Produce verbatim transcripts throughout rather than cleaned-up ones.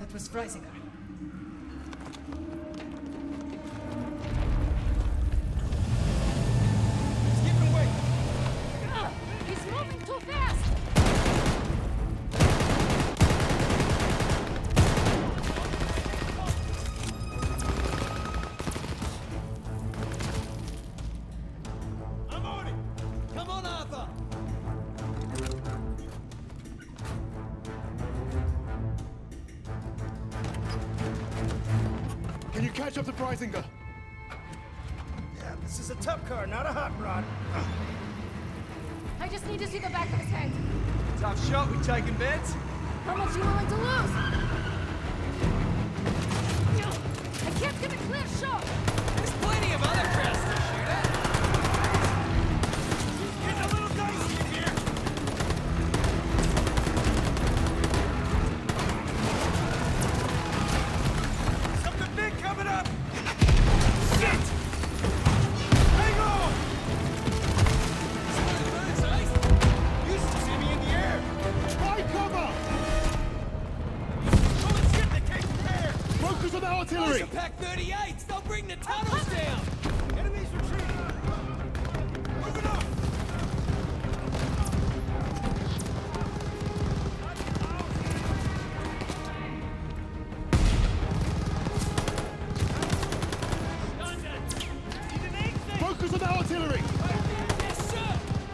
That was Freisinger. He's giving away! Ah, he's moving too fast! I'm on it! Come on, Arthur! Can you catch up to Freisinger? Yeah, this is a tough car, not a hot rod. I just need to see the back of his head. Tough shot, we taking bets? How much you willing to lose? I can't get a clear shot! There's plenty of other crowds to shoot at. Getting a little dicey in here. Something big coming up. Shit! Hang on! Some birds, eh? Used to see me in the air. Try cover! Holy shit, they came from there! Focus on the artillery! Pack thirty-eights! They'll bring the tunnels down! Enemies retreating! Moving up! Focus on the artillery! Yes, sir!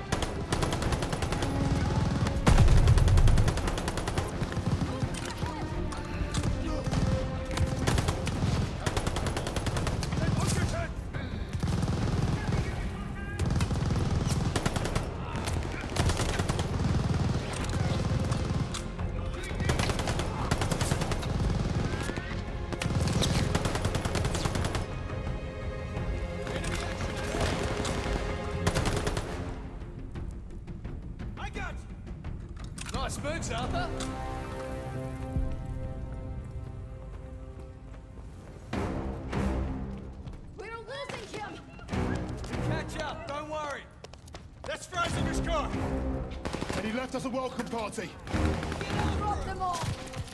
I got you! Nice moves, Arthur! We're losing him! Catch up, don't worry! That's Freisinger's car! And he left us a welcome party. Drop them all!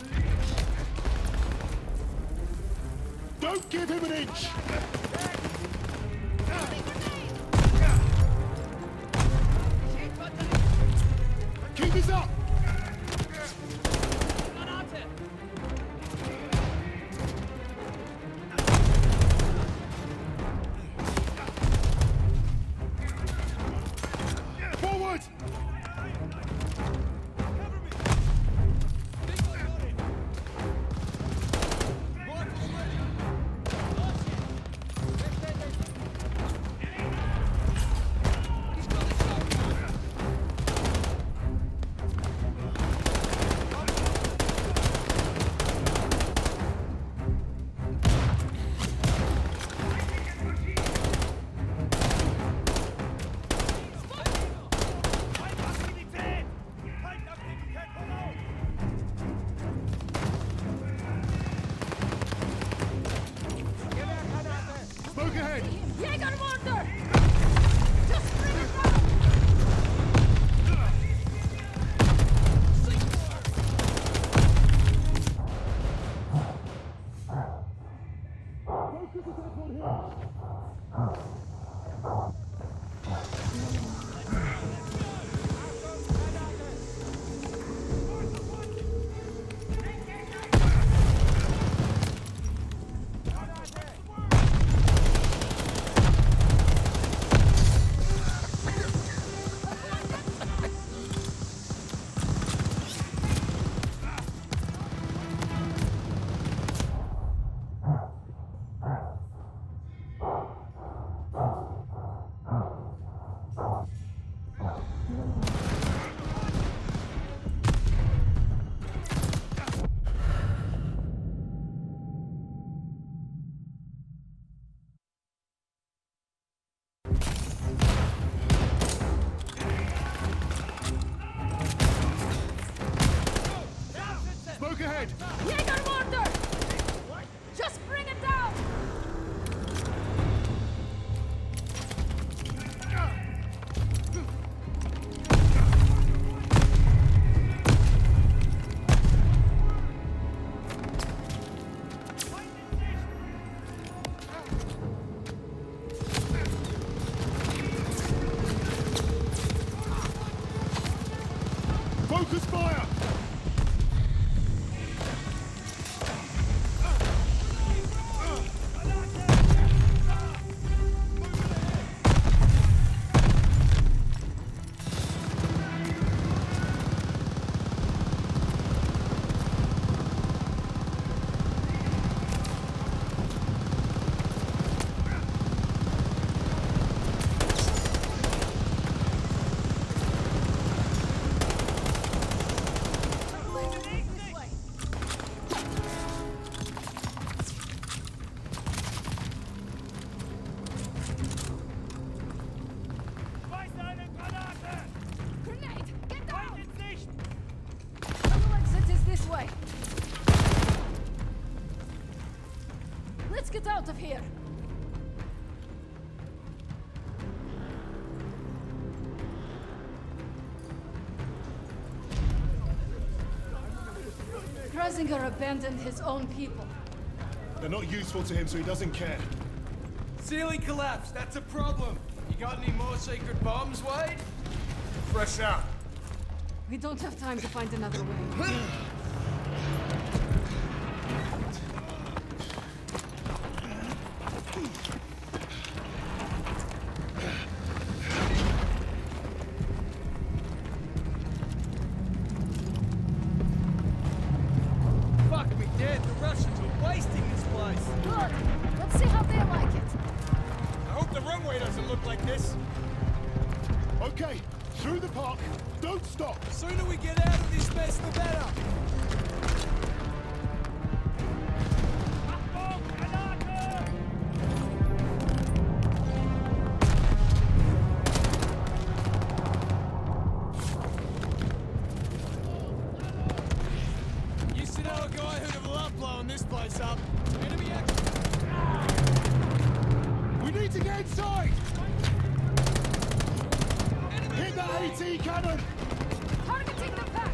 Don't give him an inch! Keep this up! Forward! Smoke ahead! Jägermorder! Just bring it down! Focus attack on him! Smoke ahead! Jägermorder! Just bring it down! Let's get out of here. Krasinger abandoned his own people. They're not useful to him, so he doesn't care. Ceiling collapsed. That's a problem. You got any more secret bombs, Wade? Fresh out. We don't have time to find another way. Fuck me dead. The Russians are wasting this place. Good. Let's see how they like it. I hope the runway doesn't look like this. Okay, through the park. Don't stop. The sooner we get out of this mess, the better. Used to know a guy who'd have loved blowing this place up. Enemy action. We need to get inside. Hit that AT cannon. Targeting the pack.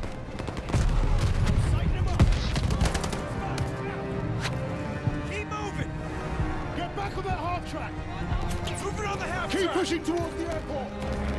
Keep moving. Get back on that half track. Moving on the half Keep track. pushing towards the airport.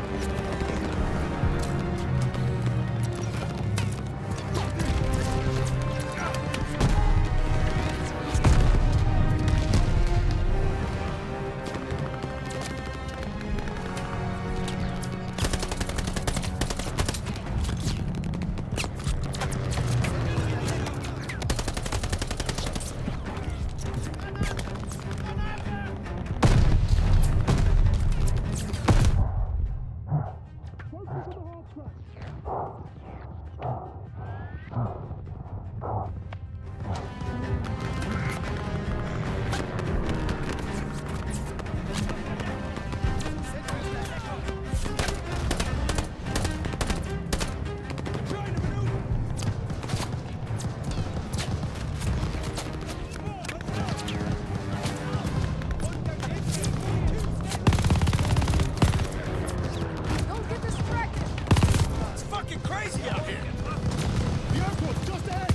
Don't get distracted. It's fucking crazy out here. The airport's just ahead.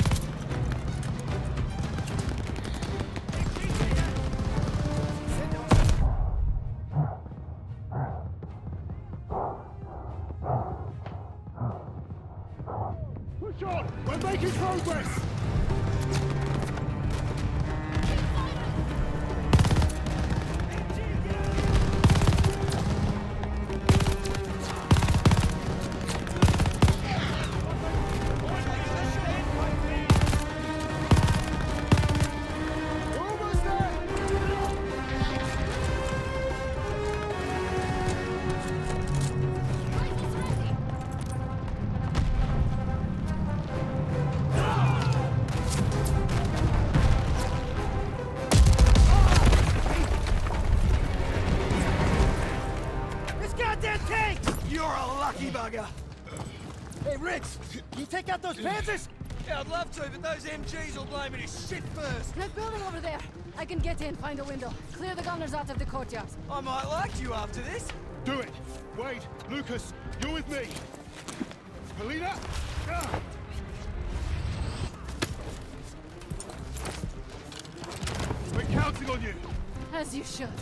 Push on. We're making progress. We're almost there. Rifles ready. This goddamn tank! You're a lucky bugger. Hey, Ritz, you take out those Panzers? Yeah, I'd love to, but those M Gs will blame me to shit first. That building over there. I can get in, find a window. Clear the gunners out of the courtyard. I might like you after this. Do it. Wade, Lucas, you're with me. Helena. Ah. We're counting on you. As you should.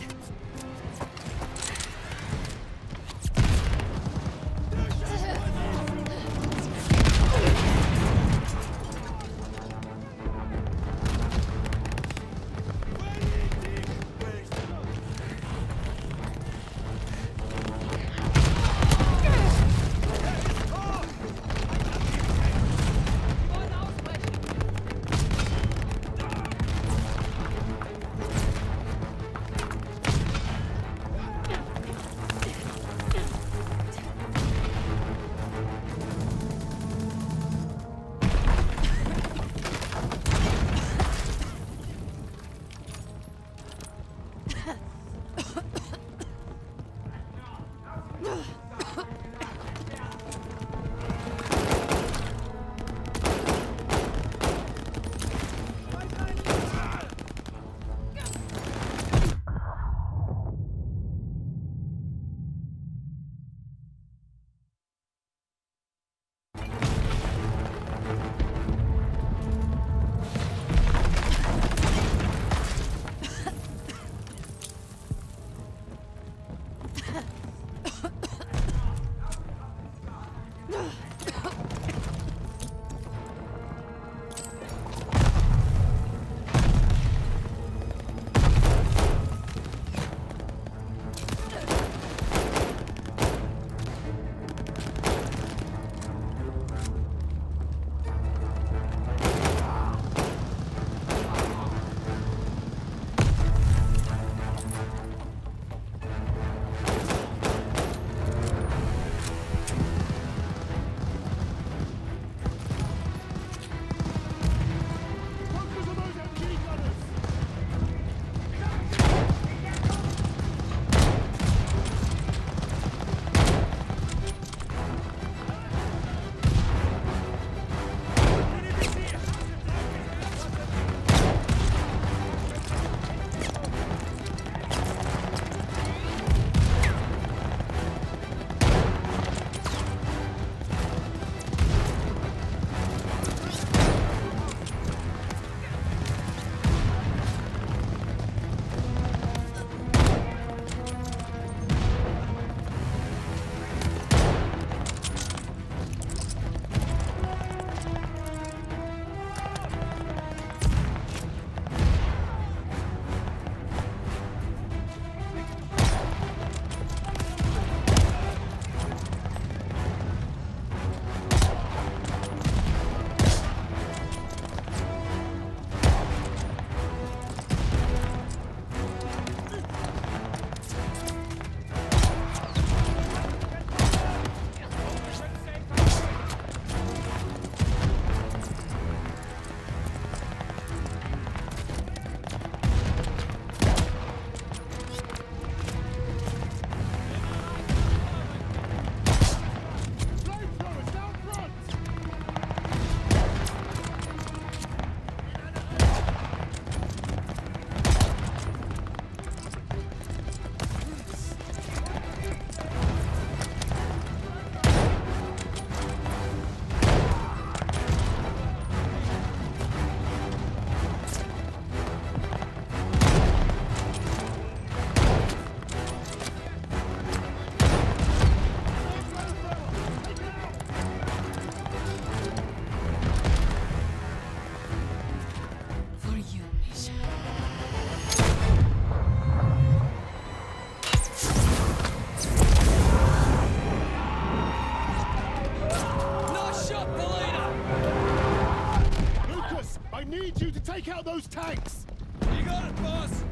need you to take out those tanks! You got it, boss!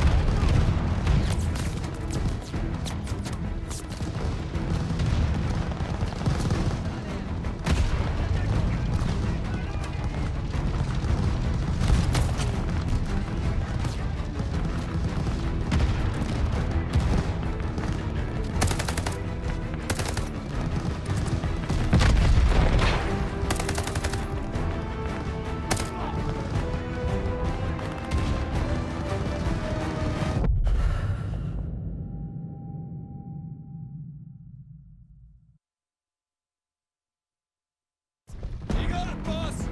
You got it, boss!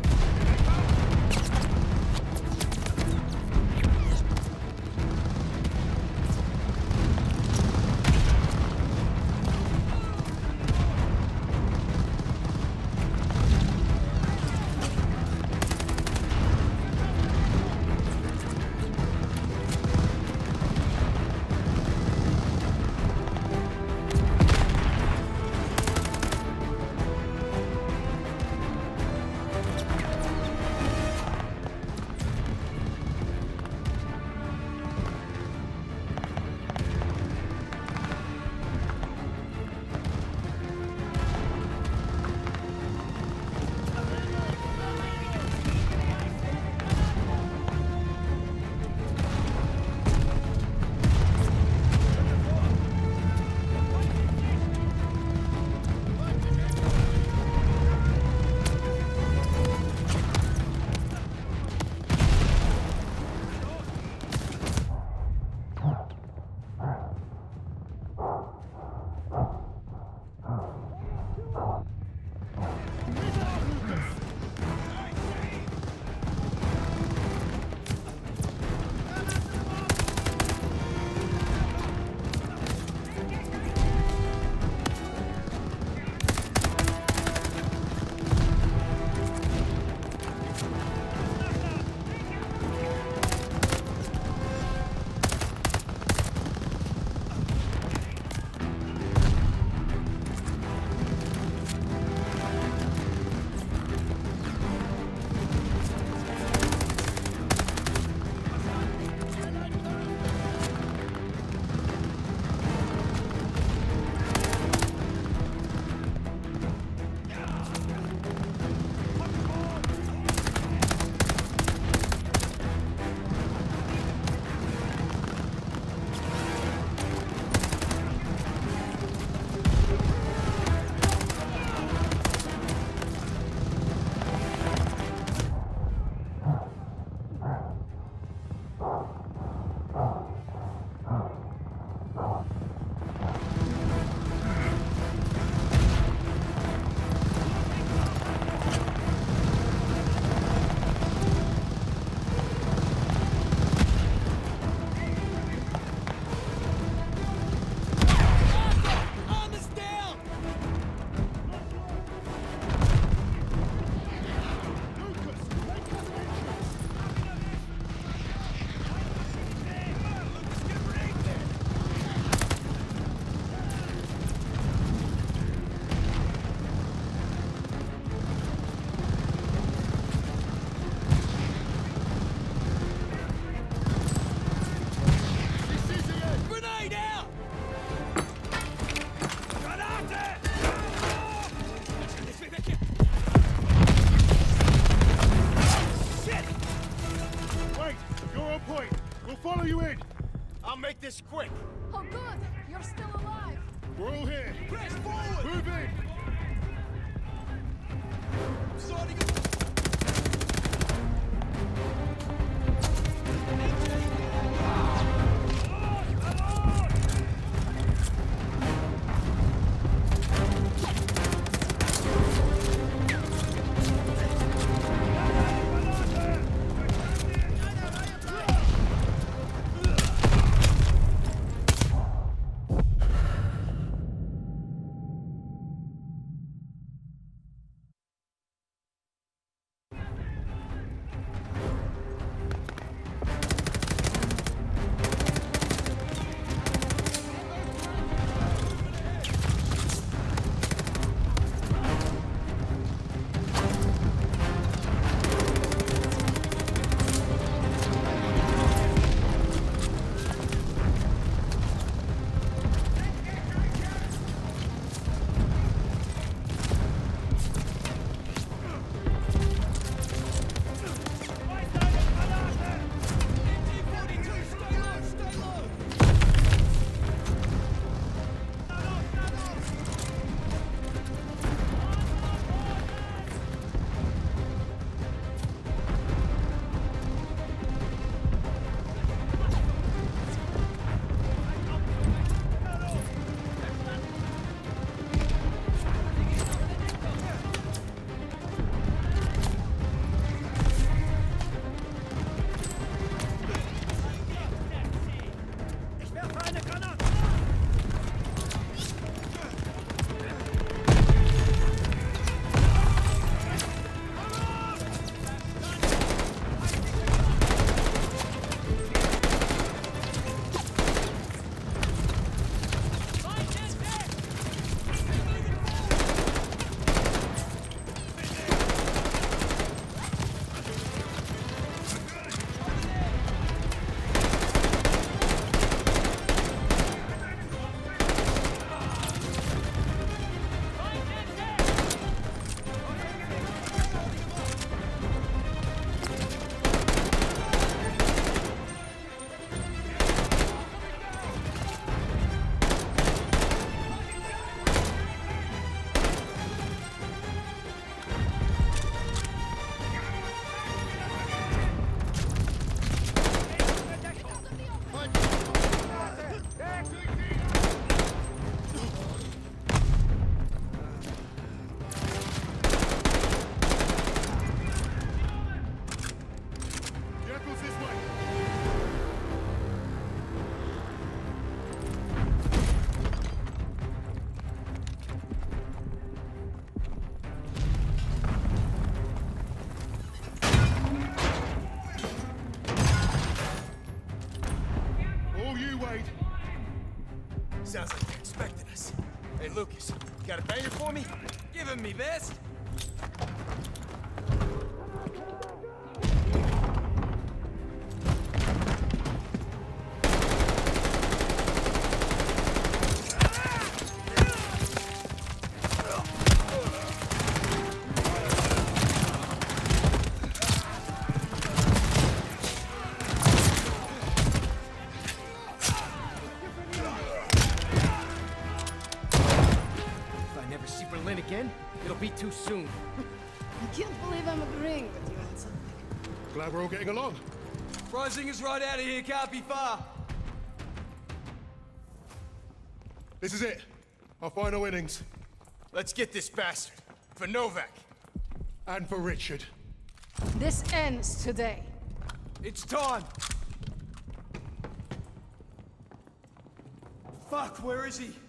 make this quick. Oh, good. You're still alive. We're all here. Press forward! Move in! Starting at Vehicles this way. All you, Wade. Sounds like they're expecting us. Hey, Lucas, you got a banger for me? Give him me best. Again, it'll be too soon. I can't believe I'm agreeing with you on something. Glad we're all getting along. Rising is right out of here, can't be far. This is it. Our final innings. Let's get this bastard. For Novak. And for Richard. This ends today. It's time. Fuck, where is he?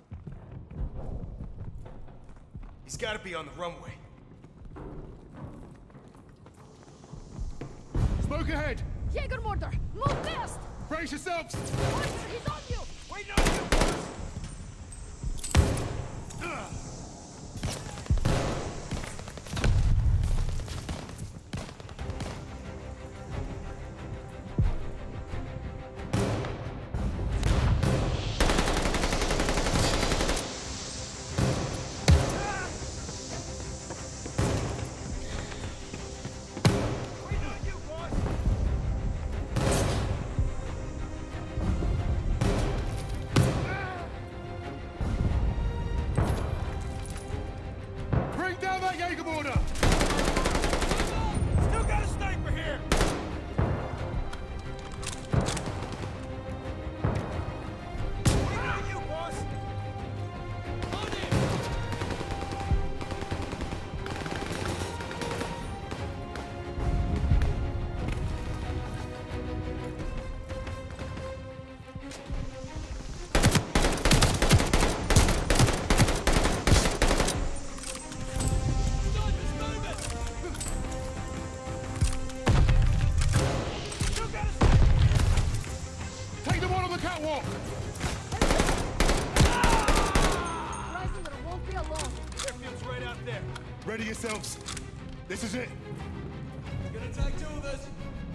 He's gotta be on the runway. Smoke ahead! Jägermorder, move fast! Brace yourselves! Arthur, he's on you! Wait, no, no! Ready yourselves. This is it. It's gonna take two of us.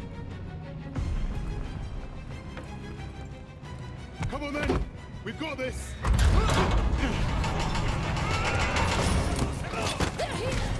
Come on then. We've got this. There he is!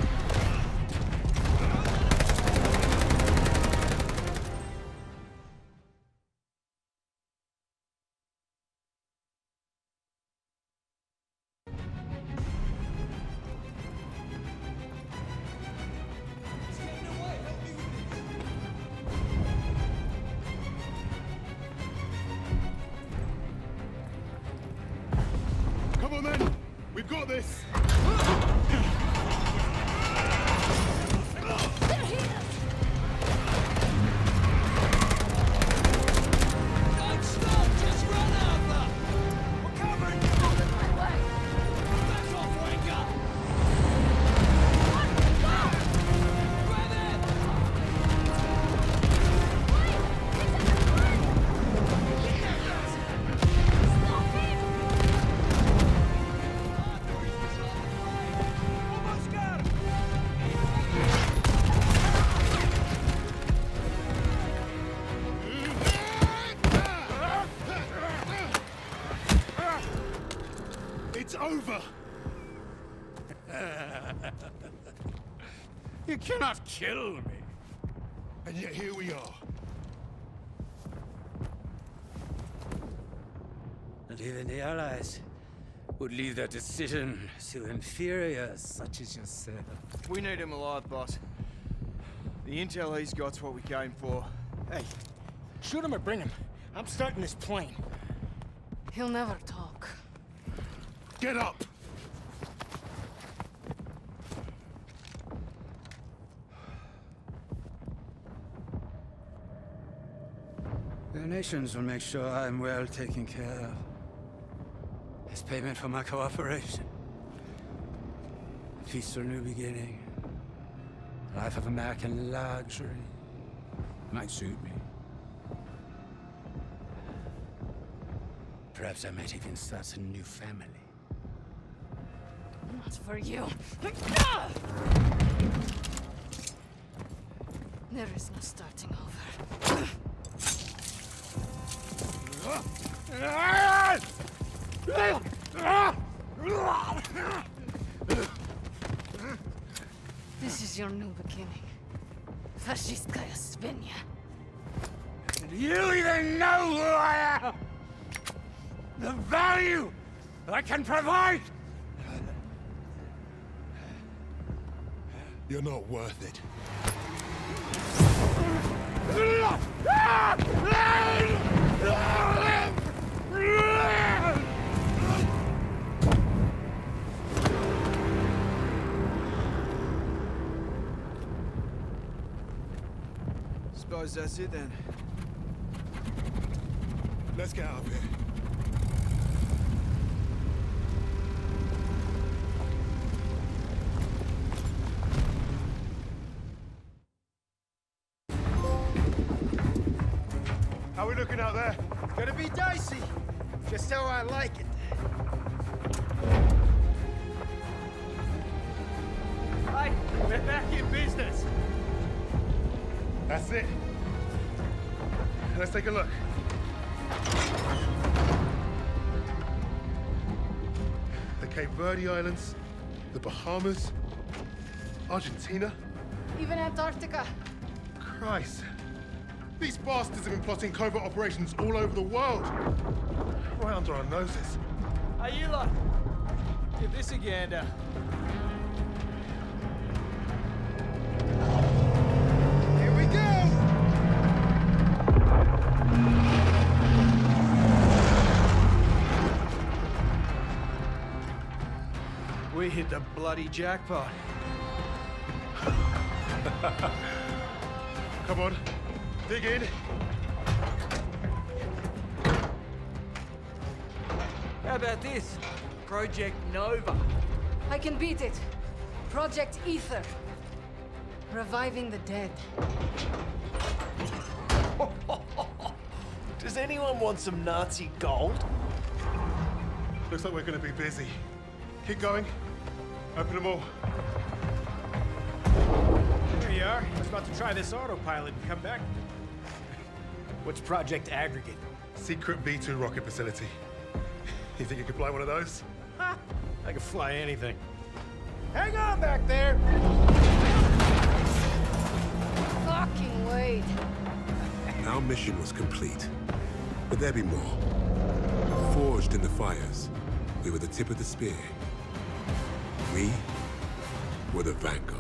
Come on then. We've got this. There he is! Don't stop! Just run, Arthur! We're covering you! Out of my way! Back off, wanker! Run! Go! Grab it! Wait! He's in the front! Stop him! Almost got him! It's over. You cannot kill me. And yet here we are. And even the Allies would leave their decision to inferiors such as yourself. We need him alive, boss. The intel he's got's what we came for. Hey, shoot him or bring him. I'm starting this plane. He'll never talk. Get up. The nations will make sure I'm well taken care of. As payment for my cooperation. A peaceful new beginning. A life of American luxury. Might suit me. Perhaps I might even start a new family. Not for you. There is no starting over. This is your new beginning. Fascistkaya Svinya. Do you even know who I am? The value I can provide? You're not worth it. Suppose that's it then. Let's get out of here. How are we looking out there? Gonna be dicey. Just how I like it. Right, we're back in business. That's it. Let's take a look. The Cape Verde Islands, the Bahamas, Argentina. Even Antarctica. Christ. These bastards have been plotting covert operations all over the world. Right under our noses. Hey, you lot. Give this a gander. Here we go! We hit the bloody jackpot. Come on, dig in. How about this? Project Nova. I can beat it. Project Ether. Reviving the dead. Does anyone want some Nazi gold? Looks like we're gonna be busy. Keep going. Open them all. Here you are. I was about to try this autopilot and come back. What's Project Aggregate? Secret V two rocket facility. You think you could fly one of those? Ha! I can fly anything. Hang on back there! Fucking Wade. Our mission was complete, but there be more. Forged in the fires, we were the tip of the spear. We were the vanguard.